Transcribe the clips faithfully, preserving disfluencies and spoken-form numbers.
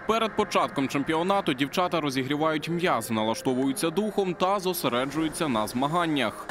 Перед початком чемпіонату дівчата розігрівають м'яз, налаштовуються духом та зосереджуються на змаганнях.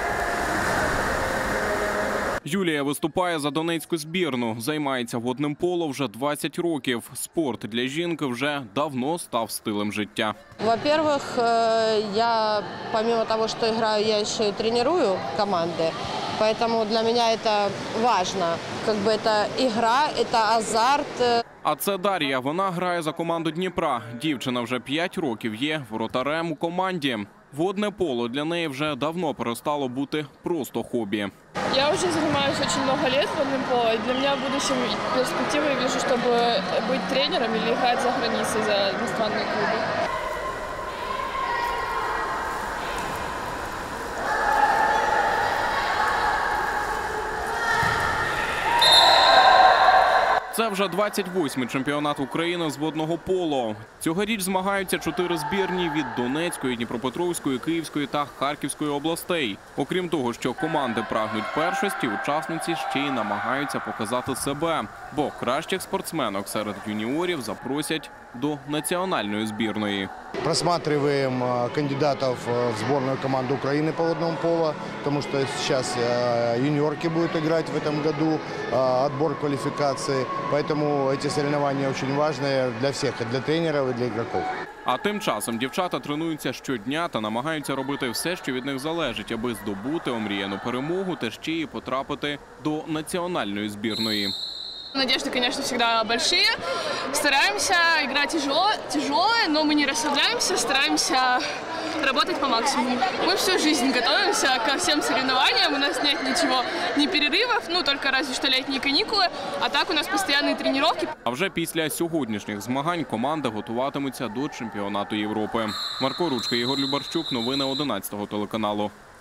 Юлія виступає за донецьку збірну, займається водним поло вже двадцять років. Спорт для жінки вже давно став стилем життя. Во-первых, я помимо того, что играю, я еще и тренирую команды. Поэтому для меня это важно. Как бы это игра, это азарт. А це Дар'я. Вона грає за команду Дніпра. Дівчина вже п'ять років є воротарем у команді. Водне поло для неї вже давно перестало бути просто хобі. Я уже занимаюсь очень много лет водным поло, и для меня в будущем перспективы я вижу, чтобы быть тренером или играть за границей, за иностранные клубы. Це вже двадцять восьмий чемпіонат України з водного поло. Цьогоріч змагаються чотири збірні від Донецької, Дніпропетровської, Київської та Харківської областей. Окрім того, що команди прагнуть першості, учасниці ще й намагаються показати себе. Бо кращих спортсменок серед юніорів запросять до національної збірної. Просматриваем кандидатов в сборную команду Украины по водному поло, потому что сейчас юниорки будут играть в этом году, отбор квалификации. Поэтому эти соревнования очень важные для всех, и для тренеров, и для игроков. А тим часом дівчата тренуються щодня та намагаються робити все, що від них залежить, аби здобути омріяну перемогу та ще й потрапити до національної збірної. Надежды, конечно, всегда большие. Стараемся играть тяжело, тяжелое, но мы не расслабляемся, стараемся работать по максимуму. Мы всю жизнь готовимся ко всем соревнованиям, у нас нет ничего, ни перерывов, ну только разве что летние каникулы, а так у нас постоянные тренировки. А вже після сьогоднішніх змагань команди готуватимуться до чемпіонату Європи. Марко Ручка, Ігор Любарчук, новини одинадцятого телеканалу.